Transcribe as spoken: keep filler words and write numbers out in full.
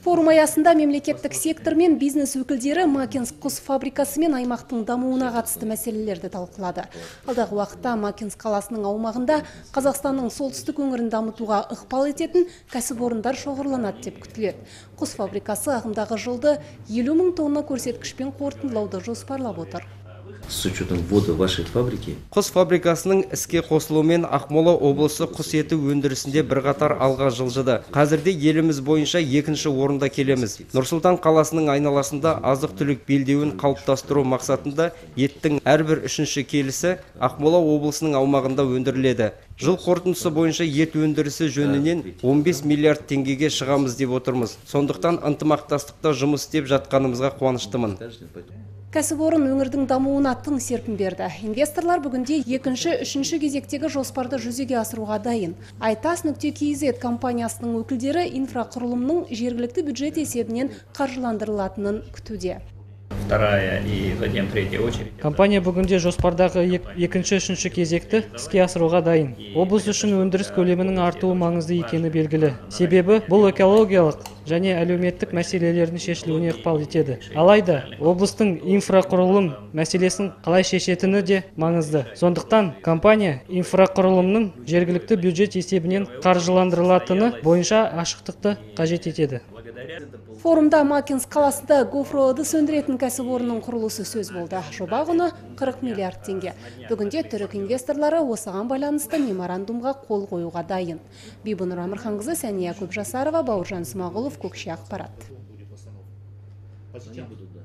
Форум аясында мемлекеттік сектор мен бизнес өкілдері Макинск құс фабрикасы мен аймақтың дамуына қатысты мәселелерді талқылады. Алдағы уақытта Макинск қаласының аумағында Қазақстанның солтүстік өңірін дамытуға ықпал ететін кәсіпорындар шоғырланады деп күтіледі. Құс фабрикасы ағымдағы жылды елу мың тонна көрсеткішпен қорытындылауды жоспарлап отыр. С учетом ввода вашей фабрики. Құс фабрикасының іске қосылуымен Ақмола облысы құс еті өндірісінде бірқатар алға жылжыды. Қазірде еліміз бойынша екінші орында келеміз. Нұрсұлтан қаласының айналасында азық-түлік белдеуін қалыптастыру мақсатында еттің әрбір үшінші келісі Ақмола облысының аумағында өндіріледі. Жыл қорытындысы бойынша ет өндірісі жөнінен он бес миллиард теңгеге шығамыз деп отырмыз. Сондықтан ынтымақтастықта жұмыс істеп жатқанымызға қуаныштымын. Кәсіпорын өңірдің дамуына тың серпін берді. Инвесторлар бүгінде екінші, үшінші кезектегі жоспарды жүзеге асыруға дайын. Айтас нүкте кз компаниясының өкілдері инфрақұрылымның жергілікті бюджет есебінен қаржыландырылатынын күтуде. Вторая и затем третья очередь. Компания бүгінде жоспардағы екінші, үшінші кезекті іске асыруға дайын. Облыс үшін өндіріс көлемінің артуы маңызды екені белгілі. Себебі бұл экологиялық және әлеуметтік мәселелердің шешілуіне ықпал етеді. Алайда облыстың инфрақұрылым мәселесін қалай шешетіні де маңызды. Сондықтан компания инфрақұрылымның жергілікті бюджет есебінен қаржыландырылатыны бойынша ашықтықты қажет етеді. Форумда Макинск қаласында гофроды сөндіретін кәсіпорынның құрылысы сөз болды. Жоба құны қырық миллиард теңге. Бүгінде түрік инвесторлары осыған байланысты меморандумға қол қоюға дайын. Бибінұр Амырханқызы, Сәния Көпжасарова, Бауыржан Смағұлов, Көкше ақпарат.